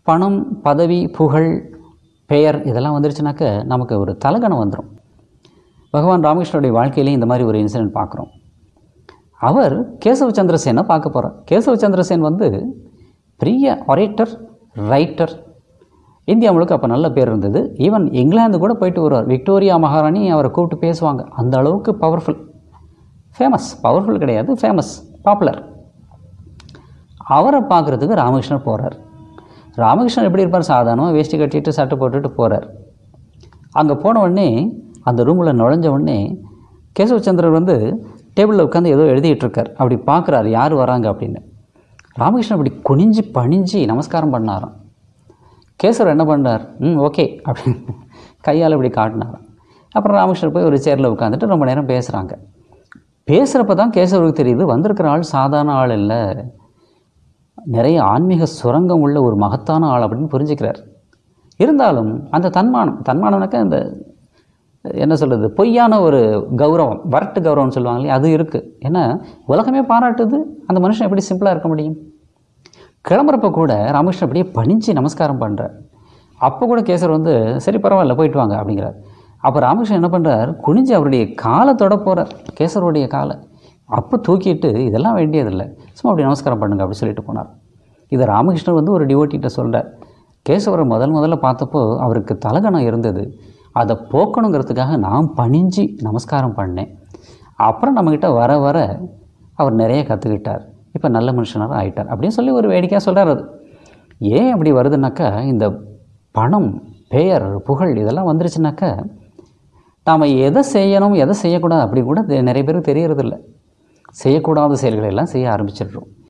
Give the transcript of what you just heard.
பணம், பதவி, புகழ், பெயர் இதெல்லாம் வந்துருச்சுனாக்க நமக்கு ஒரு தலகணம் வந்துடும். பகவான் ராமகிருஷ்ணனுடைய வாழ்க்கையிலேயும் இந்த மாதிரி ஒரு இன்சிடென்ட் பார்க்குறோம். அவர் கேசவ சந்திரசேனை பார்க்க போகிறார். கேசவ சந்திரசேன் பெரிய ஒரேட்டர், ரைட்டர். இந்தியா முழுக்க அப்போ நல்ல பேர் இருந்தது. ஈவன் இங்கிலாந்து கூட போயிட்டு வருவார். விக்டோரியா மகாராணி அவரை கூப்பிட்டு பேசுவாங்க. அந்த அளவுக்கு பவர்ஃபுல், ஃபேமஸ். பவர்ஃபுல் கிடையாது, ஃபேமஸ், பாப்புலர். அவரை பார்க்குறதுக்கு ராமகிருஷ்ணர் போகிறார். ராமகிருஷ்ணன் எப்படி இருப்பார்? சாதாரணமாக வேஷ்டி கட்டிட்டு சட்டை போட்டுட்டு போகிறார். அங்கே போன உடனே அந்த ரூமில் நுழைஞ்ச உடனே கேசவச்சந்திரர் டேபிளில் உட்காந்து ஏதோ எழுதிட்டு இருக்கார். அப்படி பார்க்குறாரு யார் வராங்க அப்படின்னு. ராமகிருஷ்ணன் அப்படி குனிஞ்சு பணிஞ்சு நமஸ்காரம் பண்ணாராம். கேசவர் என்ன பண்ணார்? ஓகே அப்படின்னு கையால் இப்படி காட்டினாராம். அப்புறம் ராமகிருஷ்ணர் போய் ஒரு சேரில் உட்காந்துட்டு ரொம்ப நேரம் பேசுகிறாங்க. பேசுகிறப்ப தான் கேசவருக்கு தெரியுது வந்திருக்கிற ஆள் சாதாரண ஆள் இல்லை, நிறைய ஆன்மீக சுரங்கம் உள்ள ஒரு மகத்தான ஆள் அப்படின்னு புரிஞ்சுக்கிறார். இருந்தாலும் அந்த தன்மானம்னாக்கா இந்த என்ன சொல்கிறது, பொய்யான ஒரு கௌரவம், வரட்டு கௌரவம்னு சொல்லுவாங்க இல்லையா, அது இருக்குது. ஏன்னா உலகமே பாராட்டுது, அந்த மனுஷன் எப்படி சிம்பிளாக இருக்க முடியும்? கிளம்புறப்ப கூட ராமகிருஷ்ணன் அப்படியே பணிஞ்சு நமஸ்காரம் பண்ணுறார். அப்போ கூட கேசவர் சரி பரவாயில்ல போயிட்டு வாங்க அப்படிங்கிறார். அப்போ ராமகிருஷ்ணன் என்ன பண்ணுறார்? குனிஞ்சு அவருடைய காலை தொட போகிறார், கேசவருடைய காலை. அப்போ தூக்கிட்டு இதெல்லாம் வேண்டியதில்லை, சும்மா அப்படி நமஸ்காரம் பண்ணுங்க அப்படி சொல்லிட்டு போனார். இதை ராமகிருஷ்ணன் ஒரு டிவோட்டிகிட்ட சொல்கிறார். கேசவரை முதல்ல பார்த்தப்போ அவருக்கு தலகணம் இருந்தது, அதை போக்கணுங்கிறதுக்காக நான் பணிஞ்சு நமஸ்காரம் பண்ணேன். அப்புறம் நம்மக்கிட்ட வர வர அவர் நிறைய கற்றுக்கிட்டார், இப்போ நல்ல மனுஷனாக ஆகிட்டார் அப்படின்னு சொல்லி ஒரு வேடிக்கையாக சொல்கிறார். அது ஏன் அப்படி வருதுனாக்கா, இந்த பணம், பெயர், புகழ் இதெல்லாம் வந்துருச்சுனாக்கா நாம் எதை செய்யணும் எதை செய்யக்கூடாது அப்படி கூட நிறைய பேருக்கு தெரியறதில்லை. செய்யக்கூடாத செயல்களை எல்லாம் செய்ய ஆரம்பிச்சிடுறோம்.